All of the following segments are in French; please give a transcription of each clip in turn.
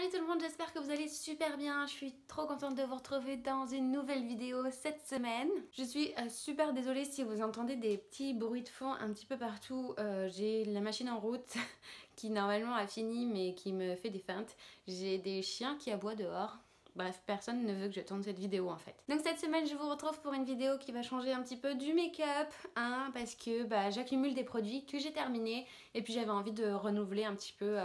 Salut tout le monde, j'espère que vous allez super bien. Je suis trop contente de vous retrouver dans une nouvelle vidéo cette semaine. Je suis super désolée si vous entendez des petits bruits de fond un petit peu partout. J'ai la machine en route qui normalement a fini mais qui me fait des feintes. J'ai des chiens qui aboient dehors. Bref, personne ne veut que je tourne cette vidéo en fait. Donc cette semaine, je vous retrouve pour une vidéo qui va changer un petit peu du make-up, hein, parce que j'accumule des produits que j'ai terminés et puis j'avais envie de renouveler un petit peu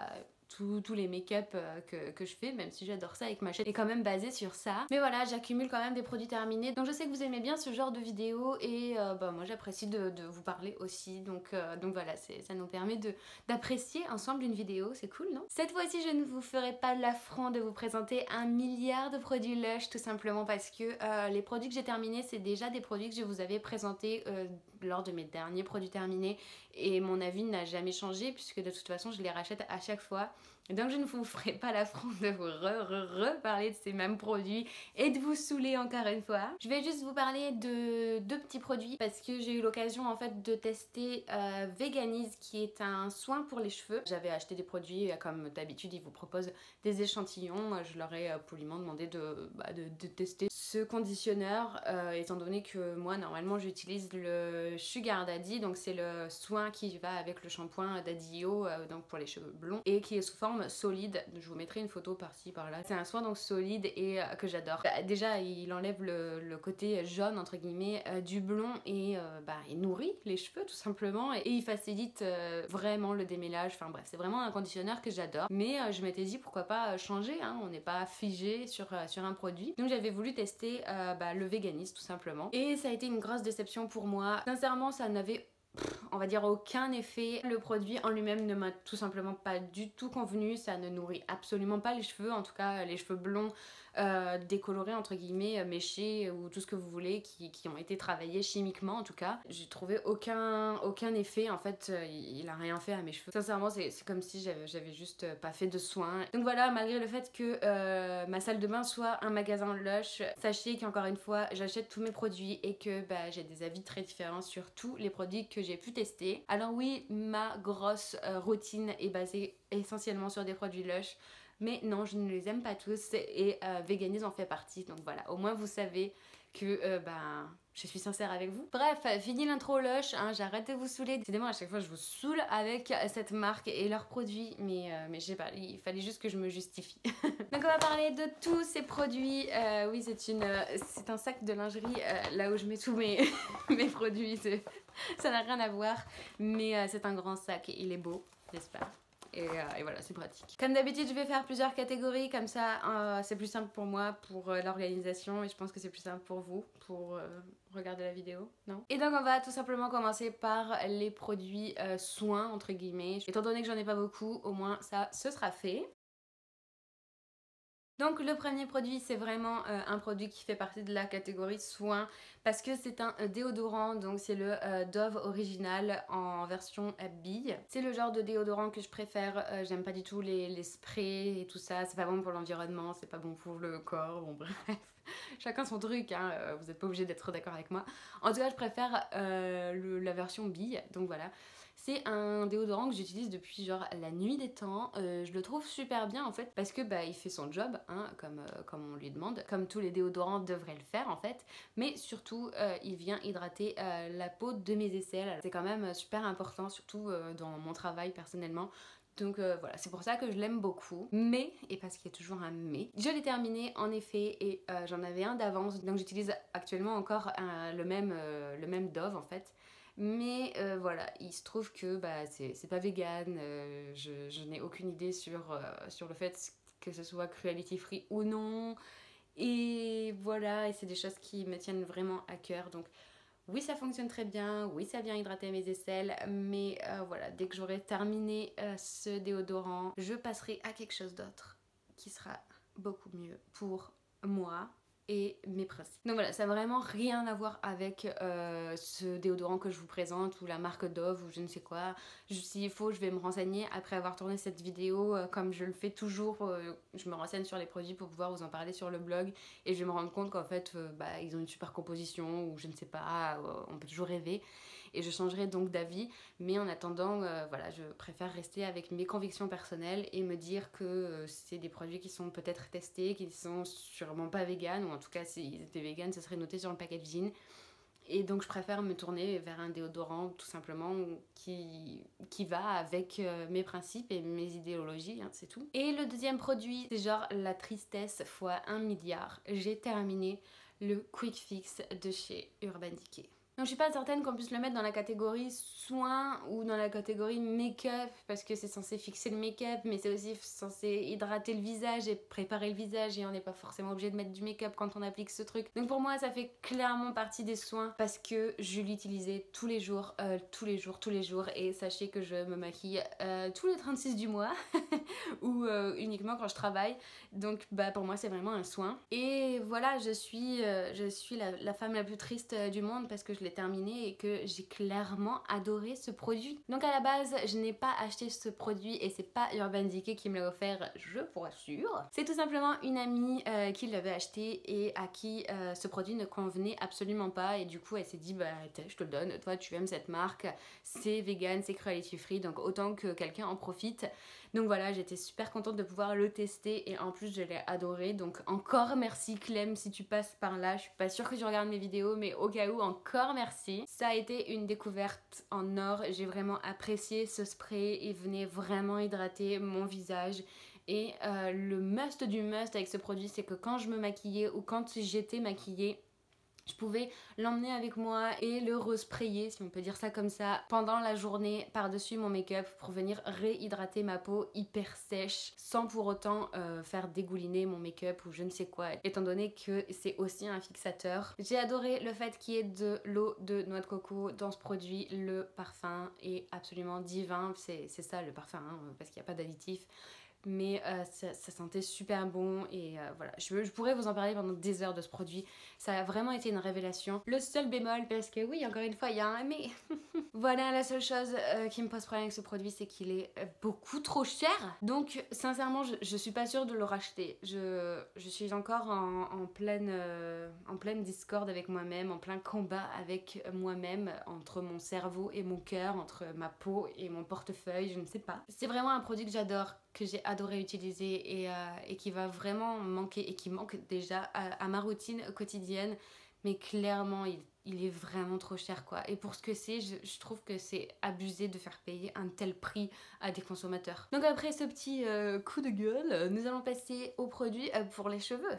tous les make-up que je fais, même si j'adore ça et que ma chaîne est quand même basée sur ça. Mais voilà, j'accumule quand même des produits terminés. Donc je sais que vous aimez bien ce genre de vidéo et moi j'apprécie de vous parler aussi. Donc voilà, ça nous permet d'apprécier ensemble une vidéo, c'est cool, non? Cette fois-ci, je ne vous ferai pas l'affront de vous présenter 1 milliard de produits Lush, tout simplement parce que les produits que j'ai terminés, c'est déjà des produits que je vous avais présentés lors de mes derniers produits terminés et mon avis n'a jamais changé puisque de toute façon je les rachète à chaque fois. Donc je ne vous ferai pas l'affront de vous reparler de ces mêmes produits et de vous saouler encore une fois. Je vais juste vous parler de deux petits produits parce que j'ai eu l'occasion en fait de tester Veganize qui est un soin pour les cheveux. J'avais acheté des produits comme d'habitude, ils vous proposent des échantillons. Je leur ai poliment demandé de tester ce conditionneur étant donné que moi normalement j'utilise le Sugar Daddy, donc c'est le soin qui va avec le shampoing Daddy-O donc pour les cheveux blonds et qui est sous forme solide. Je vous mettrai une photo par-ci par-là. C'est un soin donc solide et que j'adore. Déjà il enlève le côté jaune entre guillemets du blond et il nourrit les cheveux tout simplement et il facilite vraiment le démêlage. Enfin bref, c'est vraiment un conditionneur que j'adore. Mais je m'étais dit pourquoi pas changer, hein, on n'est pas figé sur un produit. Donc j'avais voulu tester le Veganize tout simplement. Et ça a été une grosse déception pour moi. Sincèrement, ça n'avait on va dire aucun effet. Le produit en lui-même ne m'a tout simplement pas du tout convenu, ça ne nourrit absolument pas les cheveux, en tout cas les cheveux blonds décolorés entre guillemets, méchés ou tout ce que vous voulez qui ont été travaillés chimiquement en tout cas. J'ai trouvé aucun effet en fait, il a rien fait à mes cheveux. Sincèrement c'est comme si j'avais juste pas fait de soins. Donc voilà, malgré le fait que ma salle de bain soit un magasin Lush, sachez qu'encore une fois j'achète tous mes produits et que j'ai des avis très différents sur tous les produits que j'ai pu tester. Alors oui, ma grosse routine est basée essentiellement sur des produits Lush, mais non, je ne les aime pas tous et Veganize en fait partie. Donc voilà, au moins vous savez que je suis sincère avec vous. Bref, fini l'intro Lush, hein, j'arrête de vous saouler. Décidément, à chaque fois, je vous saoule avec cette marque et leurs produits, mais je sais pas, il fallait juste que je me justifie. Donc on va parler de tous ces produits. Oui, c'est un sac de lingerie, là où je mets tous mes, mes produits. Ça n'a rien à voir, mais c'est un grand sac et il est beau, j'espère. Et voilà, c'est pratique. Comme d'habitude, je vais faire plusieurs catégories, comme ça c'est plus simple pour moi, pour l'organisation, et je pense que c'est plus simple pour vous, pour regarder la vidéo, non? Et donc on va tout simplement commencer par les produits soins, entre guillemets. Étant donné que j'en ai pas beaucoup, au moins ça, ce sera fait. Donc le premier produit, c'est vraiment un produit qui fait partie de la catégorie soins parce que c'est un déodorant, donc c'est le Dove original en version bille. C'est le genre de déodorant que je préfère, j'aime pas du tout les sprays et tout ça, c'est pas bon pour l'environnement, c'est pas bon pour le corps, bon bref. Chacun son truc, hein, vous êtes pas obligé d'être d'accord avec moi. En tout cas, je préfère la version bille, donc voilà. C'est un déodorant que j'utilise depuis genre la nuit des temps. Je le trouve super bien en fait parce que il fait son job, hein, comme on lui demande, comme tous les déodorants devraient le faire en fait. Mais surtout, il vient hydrater la peau de mes aisselles. C'est quand même super important, surtout dans mon travail personnellement. Donc voilà, c'est pour ça que je l'aime beaucoup. Mais, et parce qu'il y a toujours un mais, je l'ai terminé en effet et j'en avais un d'avance. Donc j'utilise actuellement encore le même Dove en fait. Mais voilà, il se trouve que c'est pas vegan, je n'ai aucune idée sur le fait que ce soit cruelty free ou non. Et voilà, et c'est des choses qui me tiennent vraiment à cœur. Donc oui, ça fonctionne très bien, oui, ça vient hydrater mes aisselles, mais voilà, dès que j'aurai terminé ce déodorant, je passerai à quelque chose d'autre qui sera beaucoup mieux pour moi et mes principes. Donc voilà, ça n'a vraiment rien à voir avec ce déodorant que je vous présente ou la marque Dove ou je ne sais quoi. S'il faut, je vais me renseigner après avoir tourné cette vidéo comme je le fais toujours. Je me renseigne sur les produits pour pouvoir vous en parler sur le blog et je vais me rendre compte qu'en fait ils ont une super composition ou je ne sais pas, on peut toujours rêver. et je changerai donc d'avis, mais en attendant voilà, je préfère rester avec mes convictions personnelles et me dire que c'est des produits qui sont peut-être testés, qui sont sûrement pas vegan, ou en tout cas s'ils étaient vegan, ce serait noté sur le packaging. Et donc je préfère me tourner vers un déodorant tout simplement qui va avec mes principes et mes idéologies, hein, c'est tout. Et le deuxième produit, c'est genre la tristesse fois 1 milliard. J'ai terminé le Quick Fix de chez Urban Decay. Donc je suis pas certaine qu'on puisse le mettre dans la catégorie soins ou dans la catégorie make-up parce que c'est censé fixer le make-up, mais c'est aussi censé hydrater le visage et préparer le visage, et on n'est pas forcément obligé de mettre du make-up quand on applique ce truc. Donc pour moi ça fait clairement partie des soins parce que je l'utilisais tous les jours, et sachez que je me maquille tous les 36 du mois ou uniquement quand je travaille, donc bah pour moi c'est vraiment un soin. Et voilà, je suis la femme la plus triste du monde parce que je l'ai terminé et que j'ai clairement adoré ce produit. Donc à la base je n'ai pas acheté ce produit et c'est pas Urban Decay qui me l'a offert, je vous rassure. C'est tout simplement une amie qui l'avait acheté et à qui ce produit ne convenait absolument pas, et du coup elle s'est dit bah je te le donne, toi tu aimes cette marque, c'est vegan, c'est cruelty free, donc autant que quelqu'un en profite. Donc voilà, j'étais super contente de pouvoir le tester et en plus je l'ai adoré, donc encore merci Clem si tu passes par là. Je suis pas sûre que tu regardes mes vidéos, mais au cas où, encore merci. Ça a été une découverte en or, j'ai vraiment apprécié ce spray, il venait vraiment hydrater mon visage. Et le must du must avec ce produit, c'est que quand je me maquillais ou quand j'étais maquillée, je pouvais l'emmener avec moi et le resprayer, si on peut dire ça comme ça, pendant la journée par-dessus mon make-up pour venir réhydrater ma peau hyper sèche sans pour autant faire dégouliner mon make-up ou je ne sais quoi, étant donné que c'est aussi un fixateur. J'ai adoré le fait qu'il y ait de l'eau de noix de coco dans ce produit. Le parfum est absolument divin, c'est ça le parfum, hein, parce qu'il n'y a pas d'additif. Mais ça sentait super bon et voilà, je pourrais vous en parler pendant des heures de ce produit. Ça a vraiment été une révélation. Le seul bémol, parce que oui, encore une fois, il y a un mais. Voilà, la seule chose qui me pose problème avec ce produit, c'est qu'il est beaucoup trop cher. Donc sincèrement, je suis pas sûre de le racheter. Je suis encore en pleine discorde avec moi-même, en plein combat avec moi-même, entre mon cerveau et mon cœur, entre ma peau et mon portefeuille, je ne sais pas. C'est vraiment un produit que j'adore, que j'ai adoré utiliser et qui va vraiment manquer, et qui manque déjà à ma routine quotidienne, mais clairement il est vraiment trop cher quoi. Et pour ce que c'est, je trouve que c'est abusé de faire payer un tel prix à des consommateurs. Donc après ce petit coup de gueule, nous allons passer au produit pour les cheveux.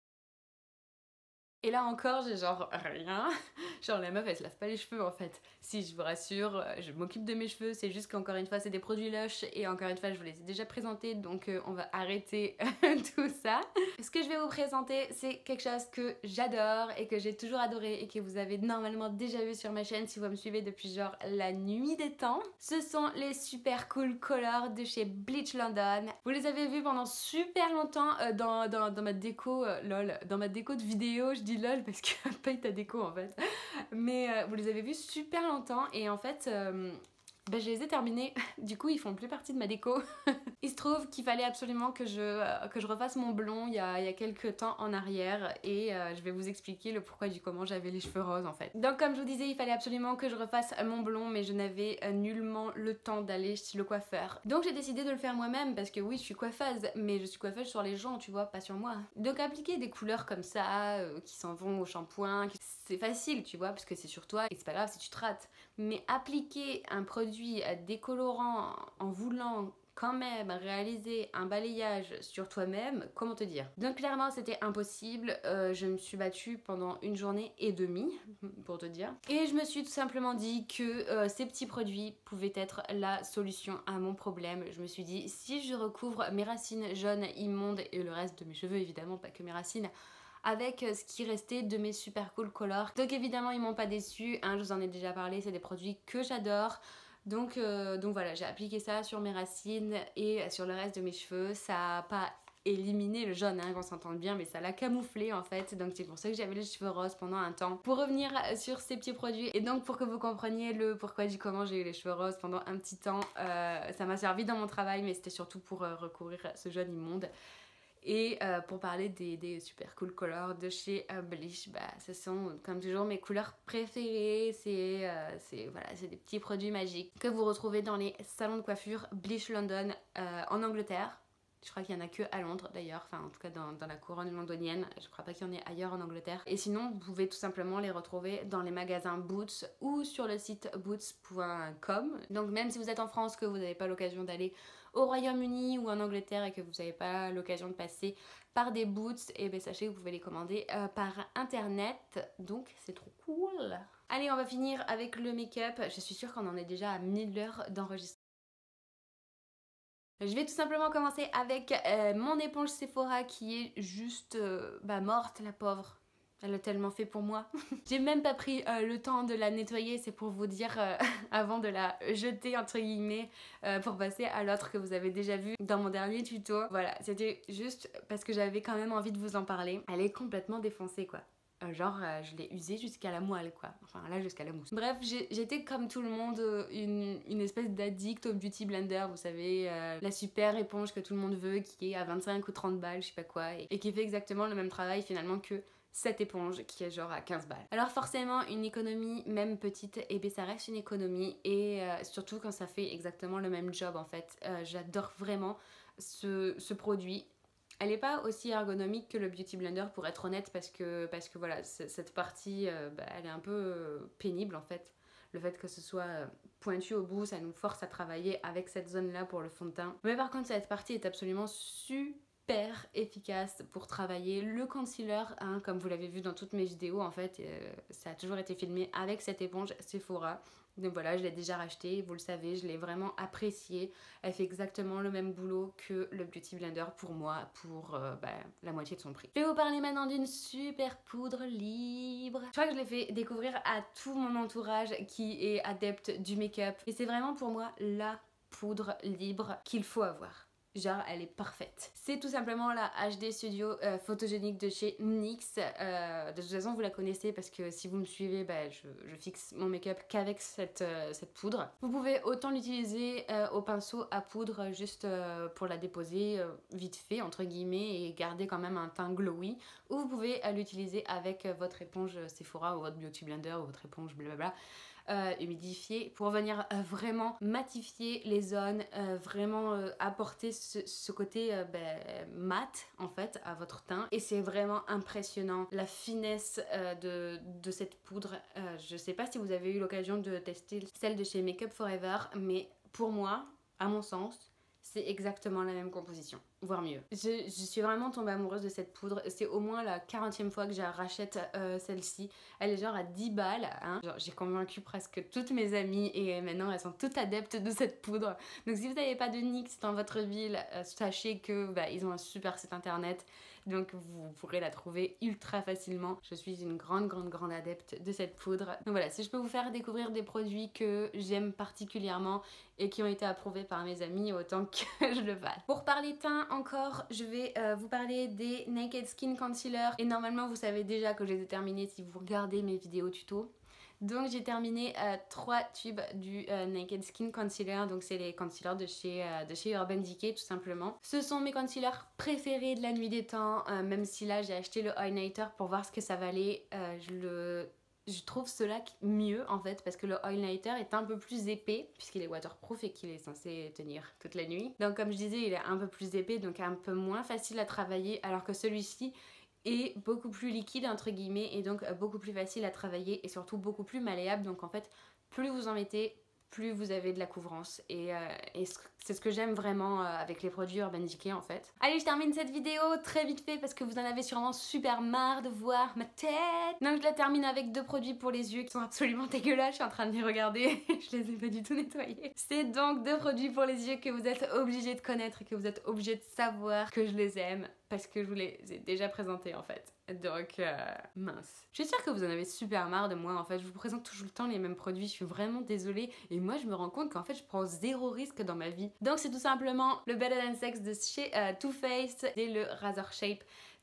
Et là encore, j'ai genre rien. Genre la meuf elle se lave pas les cheveux en fait. Si, je vous rassure, je m'occupe de mes cheveux, c'est juste qu'encore une fois c'est des produits Lush et encore une fois je vous les ai déjà présentés, donc on va arrêter tout ça. Ce que je vais vous présenter, c'est quelque chose que j'adore et que j'ai toujours adoré et que vous avez normalement déjà vu sur ma chaîne si vous me suivez depuis genre la nuit des temps. Ce sont les super cool colors de chez Bleach London. Vous les avez vus pendant super longtemps dans ma déco, lol, dans ma déco de vidéo. Je dis lol parce que paye ta déco en fait. Mais vous les avez vus super longtemps et en fait je les ai terminés, du coup ils font plus partie de ma déco. Il se trouve qu'il fallait absolument que je refasse mon blond il y a quelques temps en arrière, et je vais vous expliquer le pourquoi du comment j'avais les cheveux roses en fait. Donc comme je vous disais, il fallait absolument que je refasse mon blond, mais je n'avais nullement le temps d'aller chez le coiffeur. Donc j'ai décidé de le faire moi-même parce que oui, je suis coiffeuse, mais je suis coiffeuse sur les gens, tu vois, pas sur moi. Donc appliquer des couleurs comme ça, qui s'en vont au shampoing, c'est facile, tu vois, parce que c'est sur toi et c'est pas grave si tu te rates. Mais appliquer un produit décolorant en voulant quand même réaliser un balayage sur toi-même, comment te dire. Donc clairement c'était impossible, je me suis battue pendant 1 journée et demie pour te dire. Et je me suis tout simplement dit que ces petits produits pouvaient être la solution à mon problème. Je me suis dit, si je recouvre mes racines jaunes immondes et le reste de mes cheveux évidemment, pas que mes racines, avec ce qui restait de mes super cool colors. Donc évidemment ils m'ont pas déçu, hein, je vous en ai déjà parlé, c'est des produits que j'adore. Donc voilà, j'ai appliqué ça sur mes racines et sur le reste de mes cheveux. Ça a pas éliminé le jaune, hein, qu'on s'entende bien, mais ça l'a camouflé en fait. Donc c'est pour ça que j'avais les cheveux roses pendant un temps. Pour revenir sur ces petits produits, et donc pour que vous compreniez le pourquoi du comment j'ai eu les cheveux roses pendant un petit temps, ça m'a servi dans mon travail, mais c'était surtout pour recouvrir ce jaune immonde. Et pour parler des super cool colors de chez Bleach, bah, ce sont comme toujours mes couleurs préférées. C'est voilà, c'est des petits produits magiques que vous retrouvez dans les salons de coiffure Bleach London en Angleterre. Je crois qu'il y en a que à Londres d'ailleurs, enfin en tout cas dans la couronne londonienne. Je crois pas qu'il y en ait ailleurs en Angleterre. Et sinon, vous pouvez tout simplement les retrouver dans les magasins Boots ou sur le site boots.com. Donc même si vous êtes en France, que vous n'avez pas l'occasion d'aller au Royaume-Uni ou en Angleterre et que vous n'avez pas l'occasion de passer par des Boots, et bien sachez que vous pouvez les commander par internet. Donc c'est trop cool. Allez, on va finir avec le make-up. Je suis sûre qu'on en est déjà à 1000 heures d'enregistrement. Je vais tout simplement commencer avec mon éponge Sephora qui est juste morte, la pauvre. Elle a tellement fait pour moi. J'ai même pas pris le temps de la nettoyer, c'est pour vous dire, avant de la jeter entre guillemets, pour passer à l'autre que vous avez déjà vu dans mon dernier tuto. Voilà, c'était juste parce que j'avais quand même envie de vous en parler. Elle est complètement défoncée quoi. Je l'ai usée jusqu'à la moelle quoi, enfin là jusqu'à la mousse. Bref, j'étais comme tout le monde une espèce d'addict au beauty blender, vous savez, la super éponge que tout le monde veut, qui est à 25 ou 30 balles, je sais pas quoi, et qui fait exactement le même travail finalement que cette éponge qui est genre à 15 balles. Alors forcément une économie, même petite, et bien ça reste une économie, et surtout quand ça fait exactement le même job en fait. J'adore vraiment ce produit. Elle n'est pas aussi ergonomique que le Beauty Blender pour être honnête parce que voilà, cette partie elle est un peu pénible en fait. Le fait que ce soit pointu au bout, ça nous force à travailler avec cette zone là pour le fond de teint. Mais par contre cette partie est absolument super efficace pour travailler le concealer, hein, comme vous l'avez vu dans toutes mes vidéos en fait, ça a toujours été filmé avec cette éponge Sephora. Donc voilà, je l'ai déjà racheté, vous le savez, je l'ai vraiment appréciée. Elle fait exactement le même boulot que le Beauty Blender pour moi, pour la moitié de son prix. Je vais vous parler maintenant d'une super poudre libre. Je crois que je l'ai fait découvrir à tout mon entourage qui est adepte du make-up. Et c'est vraiment pour moi la poudre libre qu'il faut avoir. Genre elle est parfaite. C'est tout simplement la HD Studio photogénique de chez NYX. De toute façon vous la connaissez parce que si vous me suivez, je fixe mon make-up qu'avec cette poudre. Vous pouvez autant l'utiliser au pinceau à poudre juste pour la déposer vite fait entre guillemets et garder quand même un teint glowy, ou vous pouvez l'utiliser avec votre éponge Sephora ou votre Beauty Blender ou votre éponge blablabla. Humidifier pour venir vraiment matifier les zones, vraiment apporter ce côté mat en fait à votre teint, et c'est vraiment impressionnant la finesse de cette poudre. Je sais pas si vous avez eu l'occasion de tester celle de chez Make Up Forever, mais pour moi, à mon sens, c'est exactement la même composition, voire mieux. Je suis vraiment tombée amoureuse de cette poudre. C'est au moins la 40e fois que je rachète celle-ci. Elle est genre à 10 balles. Hein. J'ai convaincu presque toutes mes amies et maintenant elles sont toutes adeptes de cette poudre. Donc si vous n'avez pas de NYX dans votre ville, sachez que ils ont un super site internet. Donc vous pourrez la trouver ultra facilement. Je suis une grande adepte de cette poudre. Donc voilà, si je peux vous faire découvrir des produits que j'aime particulièrement et qui ont été approuvés par mes amis, autant que je le fasse. Pour parler teint encore, je vais vous parler des Naked Skin Concealer. Et normalement vous savez déjà que je les ai terminés si vous regardez mes vidéos tuto. Donc j'ai terminé 3 tubes du Naked Skin Concealer, donc c'est les concealers de chez Urban Decay tout simplement. Ce sont mes concealers préférés de la nuit des temps, même si là j'ai acheté le highlighter pour voir ce que ça valait. Je trouve cela mieux en fait parce que le highlighter est un peu plus épais puisqu'il est waterproof et qu'il est censé tenir toute la nuit. Donc comme je disais, il est un peu plus épais, donc un peu moins facile à travailler, alors que celui-ci est beaucoup plus liquide entre guillemets et donc beaucoup plus facile à travailler et surtout beaucoup plus malléable. Donc en fait plus vous en mettez, plus vous avez de la couvrance, et c'est ce que j'aime vraiment avec les produits Urban Decay en fait. Allez, je termine cette vidéo très vite fait parce que vous en avez sûrement super marre de voir ma tête. Donc je la termine avec 2 produits pour les yeux qui sont absolument dégueulasses, je suis en train de les regarder, je les ai pas du tout nettoyés. C'est donc 2 produits pour les yeux que vous êtes obligés de connaître et que vous êtes obligés de savoir que je les aime parce que je vous les ai déjà présentés en fait. Donc mince. Je suis sûre que vous en avez super marre de moi en fait, je vous présente toujours le temps les mêmes produits, je suis vraiment désolée, et moi je me rends compte qu'en fait je prends 0 risque dans ma vie. Donc c'est tout simplement le Better Than Sex de chez Too Faced et le Razor Shape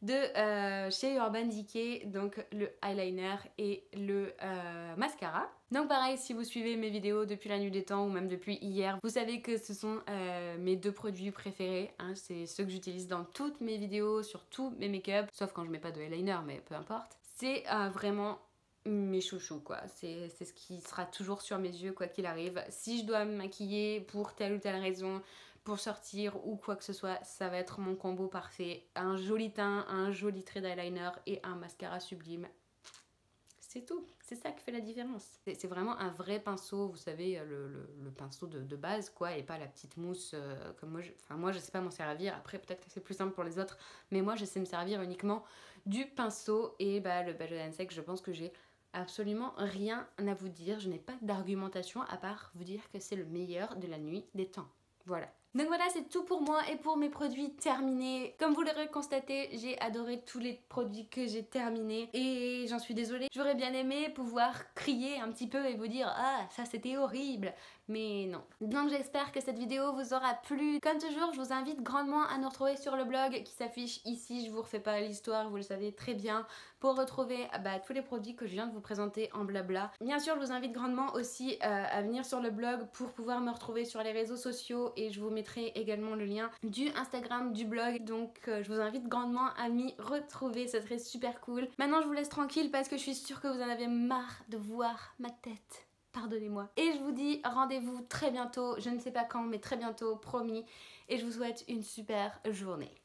de chez Urban Decay, donc le eyeliner et le mascara. Donc pareil, si vous suivez mes vidéos depuis la nuit des temps ou même depuis hier, vous savez que ce sont mes 2 produits préférés, hein. C'est ceux que j'utilise dans toutes mes vidéos, sur tous mes make-up, sauf quand je mets pas de eyeliner, mais peu importe. C'est vraiment mes chouchous quoi, c'est ce qui sera toujours sur mes yeux quoi qu'il arrive. Si je dois me maquiller pour telle ou telle raison, pour sortir ou quoi que ce soit, ça va être mon combo parfait. Un joli teint, un joli trait d'eyeliner et un mascara sublime. C'est tout, c'est ça qui fait la différence. C'est vraiment un vrai pinceau, vous savez, le pinceau de base quoi, et pas la petite mousse comme moi je sais pas m'en servir. Après peut-être que c'est plus simple pour les autres, mais moi je sais me servir uniquement du pinceau. Et le Bajodans Sec, je pense que j'ai absolument rien à vous dire. Je n'ai pas d'argumentation à part vous dire que c'est le meilleur de la nuit des temps. Voilà. Donc voilà, c'est tout pour moi et pour mes produits terminés. Comme vous l'aurez constaté, j'ai adoré tous les produits que j'ai terminés et j'en suis désolée. J'aurais bien aimé pouvoir crier un petit peu et vous dire « Ah, ça c'était horrible !» Mais non. Donc j'espère que cette vidéo vous aura plu. Comme toujours, je vous invite grandement à nous retrouver sur le blog qui s'affiche ici. Je vous refais pas l'histoire, vous le savez très bien, pour retrouver tous les produits que je viens de vous présenter en blabla. Bien sûr, je vous invite grandement aussi à venir sur le blog pour pouvoir me retrouver sur les réseaux sociaux et je vous mettrai également le lien du Instagram du blog. Donc je vous invite grandement à m'y retrouver, ça serait super cool. Maintenant, je vous laisse tranquille parce que je suis sûre que vous en avez marre de voir ma tête. Pardonnez-moi. Et je vous dis rendez-vous très bientôt, je ne sais pas quand, mais très bientôt, promis. Et je vous souhaite une super journée.